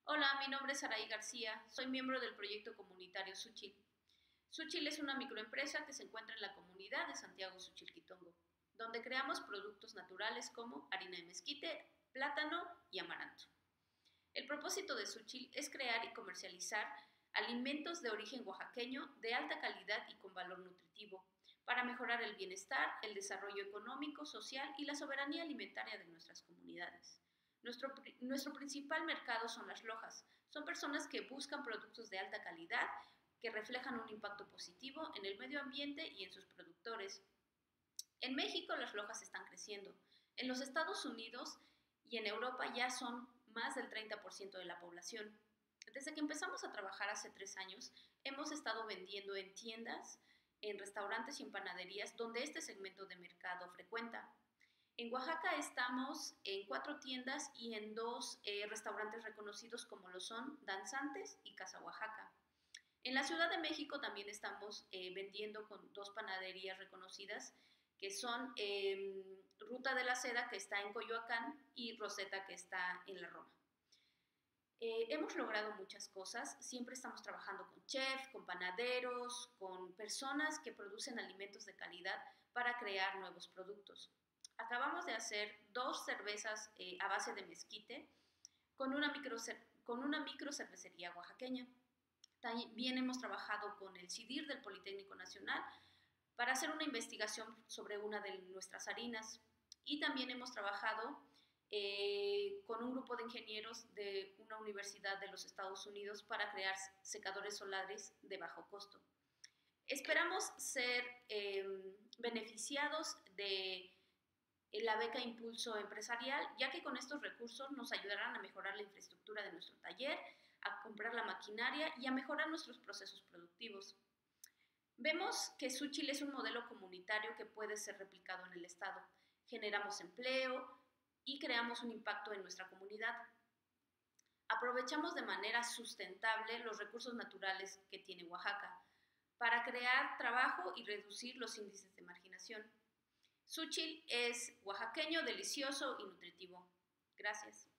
Hola, mi nombre es Saraí García, soy miembro del proyecto comunitario Suchil. Suchil es una microempresa que se encuentra en la comunidad de Santiago Suchilquitongo, donde creamos productos naturales como harina de mezquite, plátano y amaranto. El propósito de Suchil es crear y comercializar alimentos de origen oaxaqueño de alta calidad y con valor nutritivo, para mejorar el bienestar, el desarrollo económico, social y la soberanía alimentaria de nuestras comunidades. Nuestro principal mercado son las lojas. Son personas que buscan productos de alta calidad que reflejan un impacto positivo en el medio ambiente y en sus productores. En México las lojas están creciendo. En los Estados Unidos y en Europa ya son más del 30% de la población. Desde que empezamos a trabajar hace 3 años, hemos estado vendiendo en tiendas, en restaurantes y en panaderías donde este segmento de mercado frecuenta. En Oaxaca estamos en 4 tiendas y en 2 restaurantes reconocidos como lo son Danzantes y Casa Oaxaca. En la Ciudad de México también estamos vendiendo con 2 panaderías reconocidas que son Ruta de la Seda, que está en Coyoacán, y Rosetta, que está en la Roma. Hemos logrado muchas cosas, siempre estamos trabajando con chefs, con panaderos, con personas que producen alimentos de calidad para crear nuevos productos. Acabamos de hacer 2 cervezas a base de mezquite con una micro cervecería oaxaqueña. También hemos trabajado con el CIDIR del Politécnico Nacional para hacer una investigación sobre una de nuestras harinas. Y también hemos trabajado con un grupo de ingenieros de una universidad de los Estados Unidos para crear secadores solares de bajo costo. Esperamos ser beneficiados de la beca Impulso Empresarial, ya que con estos recursos nos ayudarán a mejorar la infraestructura de nuestro taller, a comprar la maquinaria y a mejorar nuestros procesos productivos. Vemos que Suchil es un modelo comunitario que puede ser replicado en el Estado. Generamos empleo y creamos un impacto en nuestra comunidad. Aprovechamos de manera sustentable los recursos naturales que tiene Oaxaca para crear trabajo y reducir los índices de marginación. Suchil es oaxaqueño, delicioso y nutritivo. Gracias.